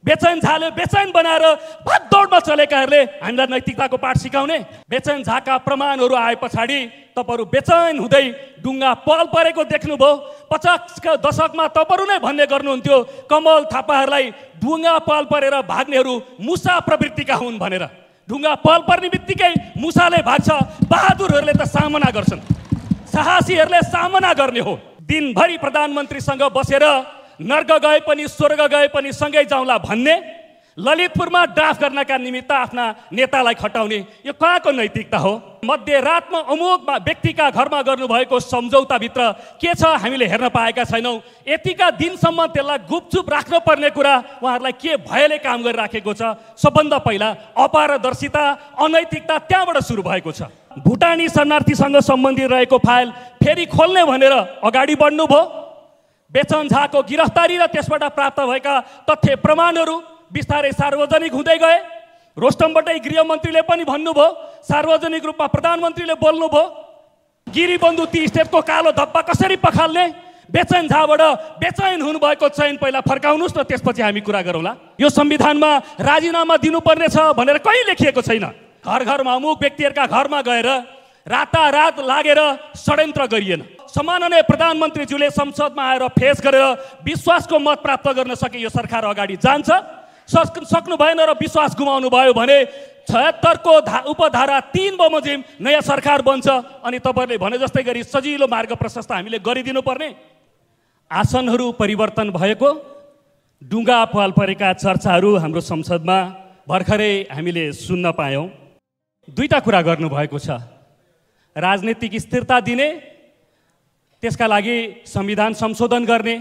बेचैन झाले बेचैन बनाएर भागदौडमा चलेकाहरूले हामीलाई नैतिकताको पाठ सिकाउने। बेचैन झाका प्रमाणहरू आए पछाडि तपाईहरु बेचैन हुँदै ढुङ्गा पल परेको देख्नुभयो। 50 का दशकमा तपाईहरु नै भन्ने गर्नुहुन्थ्यो कमल थापाहरूलाई ढुङ्गा पल परेर भाग्नेहरू मुसा प्रवृत्तिका हुन् भनेर। ढुङ्गा पल पर्ने बित्तिकै मुसाले भाग्छ, बहादुरहरूले त सामना गर्छन्, साहसीहरूले सामना गर्ने हो। दिनभरि प्रधानमन्त्रीसँग बसेर नर्क गए पनि स्वर्ग गए पनि सँगै जाउँला भन्ने, ललितपुरमा ड्राफ्ट गर्नका निमित्त आफ्ना नेतालाई खटाउने, यो कहाँको नैतिकता हो? मध्यरातमा अमुक व्यक्तिका घरमा गर्नुभएको सम्झौताभित्र के छ हामीले हेर्न पाएका छैनौँ। यतिका दिनसम्म त्यसलाई गुपचुप राख्नुपर्ने कुरा उहाँहरूलाई के भयले काम गरिराखेको छ? सबभन्दा पहिला अपारदर्शिता, अनैतिकता त्यहाँबाट सुरु भएको छ। भुटानी शरणार्थीसँग सम्बन्धित रहेको फाइल फेरि खोल्ने भनेर अगाडि बढ्नुभयो। बेचन झाको गिरफ्तारी र त्यसबाट प्राप्त भएका तथ्य प्रमाणहरू बिस्तारै सार्वजनिक हुँदै गए। रोस्टमबाटै गृहमन्त्रीले पनि भन्नुभयो, सार्वजनिक रूपमा प्रधानमन्त्रीले बोल्नुभयो, गिरीबन्धु ती स्टेटको कालो धब्बा कसरी पखाल्ने? बेचैन झाबाट बेचैन हुनुभएको चैन पहिला फर्काउनुहोस् न, त्यसपछि हामी कुरा गरौँला। यो संविधानमा राजीनामा दिनुपर्ने छ भनेर कहीँ लेखिएको छैन। घर घरमा अमुक व्यक्तिहरूका घरमा गएर रातारात लागेर षड्यन्त्र गरिएन। सम्माननीय प्रधानमन्त्रीज्यूले संसदमा आएर फेस गरेर विश्वासको मत प्राप्त गर्न सके यो सरकार अगाडि जान्छ। सक्नु भएन र विश्वास गुमाउनु भयो भने 76 को उपधारा 3 बमोजिम नयाँ सरकार बन्छ अनि तपाईहरुले भने जस्तै गरी सजिलो मार्ग प्रशस्त हामीले गरिदिनु पर्ने। आसनहरू परिवर्तन भएको ढुङ्गा पल परेका चर्चाहरू हाम्रो संसदमा भर्खरै हामीले सुन्न पायौं। दुईटा कुरा गर्नु भएको छ, राजनीतिक स्थिरता दिने, त्यसका लागि संविधान संशोधन गर्ने।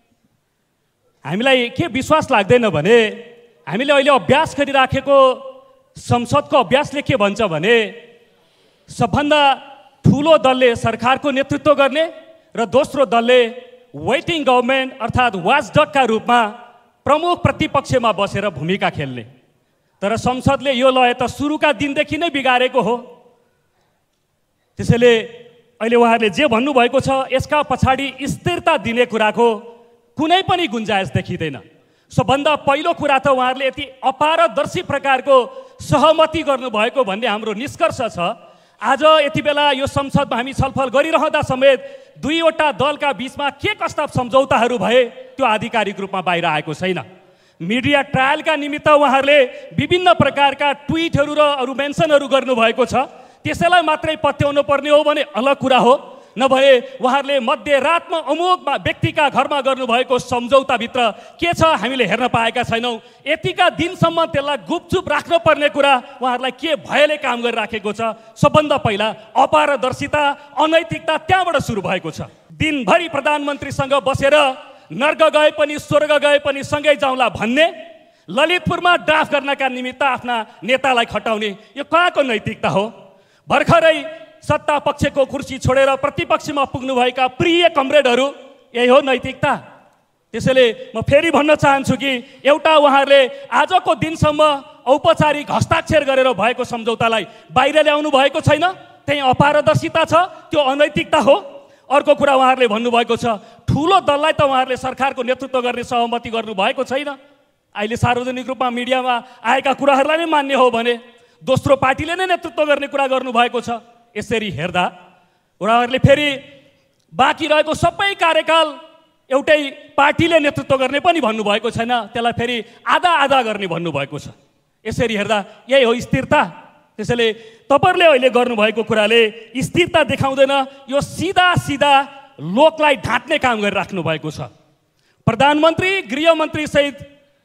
हामीलाई के विश्वास लाग्दैन भने हामीले अहिले अभ्यास गरिराखेको संसदको अभ्यासले के भन्छ भने सबभन्दा ठुलो दलले सरकारको नेतृत्व गर्ने र दोस्रो दलले वेटिङ गभर्नमेन्ट अर्थात् वाचडगका रूपमा प्रमुख प्रतिपक्षमा बसेर भूमिका खेल्ने। तर संसदले यो लय त सुरुका दिनदेखि नै बिगारेको हो। त्यसैले अहिले उहाँहरूले जे भन्नुभएको छ यसका पछाडि स्थिरता दिने कुराको कुनै पनि गुन्जाइस देखिँदैन। सबभन्दा पहिलो कुरा त उहाँहरूले यति अपारदर्शी प्रकारको सहमति गर्नुभएको भन्ने हाम्रो निष्कर्ष छ। आज यति बेला यो संसदमा हामी छलफल गरिरहँदा समेत दुईवटा दलका बीचमा के कस्ता सम्झौताहरू भए त्यो आधिकारिक रूपमा बाहिर आएको छैन। मिडिया ट्रायलका निमित्त उहाँहरूले विभिन्न प्रकारका ट्विटहरू र अरू मेन्सनहरू गर्नुभएको छ, त्यसैलाई मात्रै पत्याउनु पर्ने हो भने अलग कुरा हो। नभए उहाँहरूले मध्यरातमा अमुक व्यक्तिका घरमा गर्नुभएको सम्झौताभित्र के छ हामीले हेर्न पाएका छैनौँ। यतिका दिनसम्म त्यसलाई गुपचुप राख्नुपर्ने कुरा उहाँहरूलाई के भयले काम गरिराखेको छ? सबभन्दा पहिला अपारदर्शिता, अनैतिकता त्यहाँबाट सुरु भएको छ। दिनभरि प्रधानमन्त्रीसँग बसेर नर्क गए पनि स्वर्ग गए पनि सँगै जाउँला भन्ने, ललितपुरमा ड्राफ्ट गर्नका निमित्त आफ्ना नेतालाई खटाउने, यो कहाँको नैतिकता हो? भर्खरै सत्ता पक्षको कुर्सी छोडेर प्रतिपक्षमा पुग्नुभएका प्रिय कमरेडहरू, यही हो नैतिकता? त्यसैले म फेरि भन्न चाहन्छु कि एउटा उहाँहरूले आजको दिनसम्म औपचारिक हस्ताक्षर गरेर भएको सम्झौतालाई बाहिर ल्याउनु भएको छैन, त्यही अपारदर्शिता छ, त्यो अनैतिकता हो। अर्को कुरा उहाँहरूले भन्नुभएको छ ठुलो दललाई त उहाँहरूले सरकारको नेतृत्व गर्ने सहमति गर्नुभएको छैन। अहिले सार्वजनिक रूपमा मिडियामा आएका कुराहरूलाई नै मान्ने हो भने दोस्रो पार्टीले नै नेतृत्व गर्ने कुरा गर्नुभएको छ। यसरी हेर्दा उहाँहरूले फेरि बाँकी रहेको सबै कार्यकाल एउटै पार्टीले नेतृत्व गर्ने पनि भन्नुभएको छैन, त्यसलाई फेरि आधा आधा गर्ने भन्नुभएको छ। यसरी हेर्दा यही हो स्थिरता। त्यसैले तपाईहरुले अहिले गर्नुभएको कुराले स्थिरता देखाउँदैन, यो सिधा सिधा लोकलाई ढाँट्ने काम गरिराख्नु भएको छ। प्रधानमन्त्री, गृहमन्त्री सहित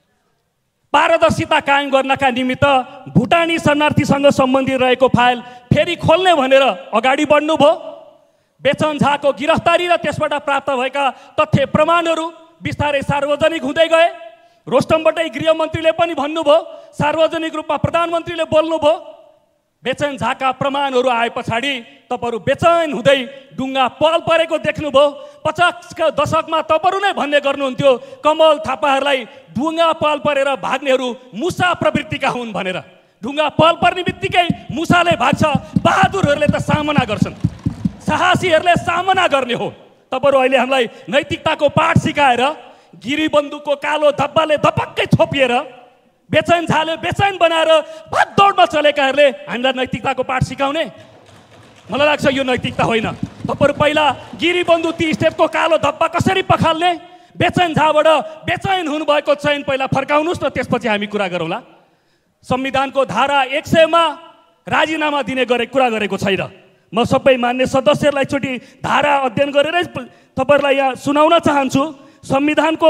पारदर्शिता कायम गर्नका निमित्त भुटानी शरणार्थीसँग सम्बन्धित रहेको फाइल फेरि खोल्ने भनेर अगाडि बढ्नुभयो। बेचन झाको गिरफ्तारी र त्यसबाट प्राप्त भएका तथ्य प्रमाणहरू बिस्तारै सार्वजनिक हुँदै गए। रोस्टमबाटै गृहमन्त्रीले पनि भन्नुभयो, सार्वजनिक रूपमा प्रधानमन्त्रीले बोल्नुभयो, बेचैन झाका प्रमाणहरू आए पछाडि तपाईहरु बेचैन हुँदै ढुङ्गा पल परेको देख्नुभयो। 50 का दशकमा तपाईहरु नै भन्ने गर्नुहुन्थ्यो कमल थापाहरूलाई ढुङ्गा पल परेर भाग्नेहरू मुसा प्रवृत्तिका हुन् भनेर। ढुङ्गा पल पर्ने बित्तिकै मुसाले भाग्छ, बहादुरहरूले त सामना गर्छन्, साहसीहरूले सामना गर्ने हो। तपाईहरु अहिले हामीलाई नैतिकताको पाठ सिकाएर गिरीबन्धुको कालो धब्बाले धपक्कै छोपिएर बेचैन झाले बेचैन बनाएर भागदौडमा चलेकाहरूले हामीलाई नैतिकताको पाठ सिकाउने? मलाई लाग्छ यो नैतिकता होइन। तपाईहरु पहिला गिरीबन्धु ती स्टेपको कालो धब्बा कसरी पखाल्ने, बेचैन झाबाट बेचैन हुनुभएको चैन पहिला फर्काउनुस् न, त्यसपछि हामी कुरा गरौँला। संविधानको धारा 100 मा राजीनामा दिने कुरा गरेको छैन। म सबै मान्य सदस्यहरूलाई एकचोटि धारा अध्ययन गरेरै तपाईहरुलाई यहाँ सुनाउन चाहन्छु। संविधानको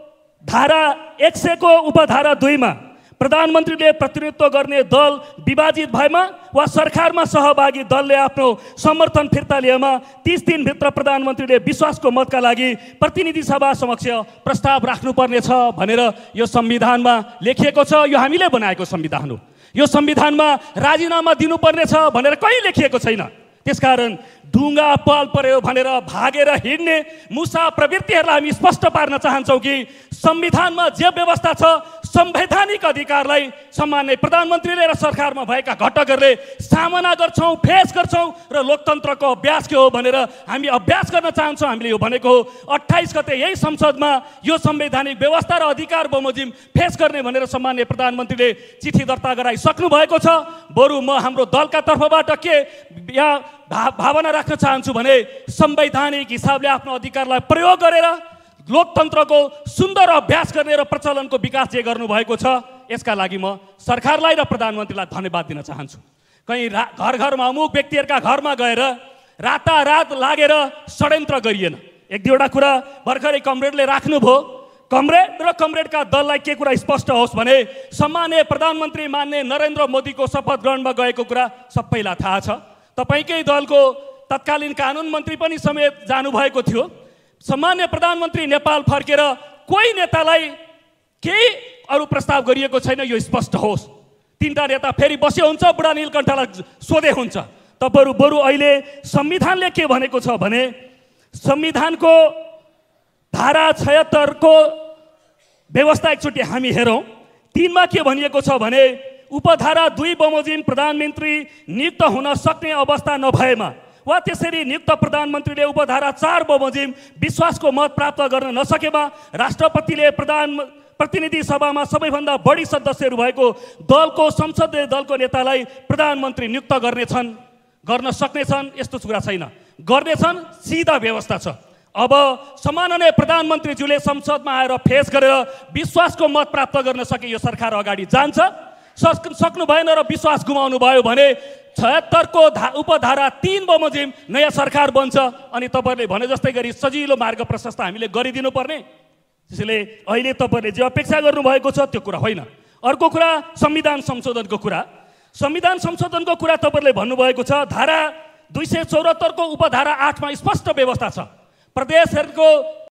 धारा 100 को उपधारा 2 मा प्रधानमन्त्रीले प्रतिनिधित्व गर्ने दल विभाजित भएमा वा सरकारमा सहभागी दलले आफ्नो समर्थन फिर्ता लिएमा 30 दिनभित्र प्रधानमन्त्रीले विश्वासको मतका लागि प्रतिनिधि सभा समक्ष प्रस्ताव राख्नुपर्नेछ भनेर यो संविधानमा लेखिएको छ। यो हामीले बनाएको संविधान हो। यो संविधानमा राजीनामा दिनुपर्नेछ भनेर कहीँ लेखिएको छैन। त्यसकारण ढुङ्गा पाल पर्यो भनेर भागेर हिँड्ने मुसा प्रवृत्तिहरूलाई हामी स्पष्ट पार्न चाहन्छौँ कि संविधानमा जे व्यवस्था छ संवैधानिक अधिकारलाई सामान्य प्रधानमन्त्रीले र सरकारमा भएका घटकहरूले सामना गर्छौँ, फेस गर्छौँ र लोकतन्त्रको अभ्यास के हो भनेर हामी अभ्यास गर्न चाहन्छौँ। हामीले यो भनेको हो 28 गते यही संसदमा यो संवैधानिक व्यवस्था र अधिकार बमोजिम फेस गर्ने भनेर सामान्य प्रधानमन्त्रीले चिठी दर्ता गराइसक्नु भएको छ। बरु म हाम्रो दलका तर्फबाट के यहाँ भावना राख्न चाहन्छु भने संवैधानिक हिसाबले आफ्नो अधिकारलाई प्रयोग गरेर लोकतन्त्रको सुन्दर अभ्यास गर्ने र प्रचलनको विकास जे गर्नुभएको छ यसका लागि म सरकारलाई र प्रधानमन्त्रीलाई धन्यवाद दिन चाहन्छु। कहीँ घर घरमा अमुक व्यक्तिहरूका घरमा गएर रातारात लागेर षड्यन्त्र गरिएन। एक दुईवटा कुरा भर्खरै कमरेडले राख्नुभयो। कमरेड र कमरेडका दललाई के कुरा स्पष्ट होस् भने सम्माननीय प्रधानमन्त्री मान्य नरेन्द्र मोदीको शपथ ग्रहणमा गएको कुरा सबैलाई थाहा छ। तपाईँकै दलको तत्कालीन कानुन मन्त्री पनि समेत जानुभएको थियो। सामान्य प्रधानमन्त्री नेपाल फर्केर कोही नेतालाई केही अरू प्रस्ताव गरिएको छैन, यो स्पष्ट होस्। तीनटा नेता फेरि बसे हुन्छ, बुढा नीलकण्ठलाई सोधे हुन्छ। तपाईहरु बरु अहिले संविधानले के भनेको छ भने संविधानको धारा 76 को व्यवस्था एकचोटि हामी हेरौँ। 3 मा के भनिएको छ भने उपधारा 2 बमोजिम प्रधानमन्त्री नियुक्त हुन सक्ने अवस्था नभएमा वा त्यसरी नियुक्त प्रधानमन्त्रीले उपधारा 4 बमोजिम विश्वासको मत प्राप्त गर्न नसकेमा राष्ट्रपतिले प्रतिनिधि सभामा सबैभन्दा बढी सदस्यहरू भएको दलको संसदीय दलको नेतालाई प्रधानमन्त्री नियुक्त गर्न सक्नेछन्। यस्तो कुरा छैन, गर्नेछन्, सिधा व्यवस्था छ। अब सम्माननीय प्रधानमन्त्रीज्यूले संसदमा आएर फेस गरेर विश्वासको मत प्राप्त गर्न सके यो सरकार अगाडि जान्छ। सक्नु भएन र विश्वास गुमाउनु भयो भने 76 को उपधारा 3 बमोजिम नयाँ सरकार बन्छ अनि तपाईहरुले भने जस्तै गरी सजिलो मार्ग प्रशस्त हामीले गरिदिनु पर्ने। त्यसैले अहिले तपाईहरुले जे अपेक्षा गर्नुभएको छ त्यो कुरा होइन। अर्को कुरा संविधान संशोधनको कुरा। संविधान संशोधनको कुरा तपाईहरुले भन्नुभएको छ। धारा 274 को उपधारा 8 मा स्पष्ट व्यवस्था छ। प्रदेशहरूको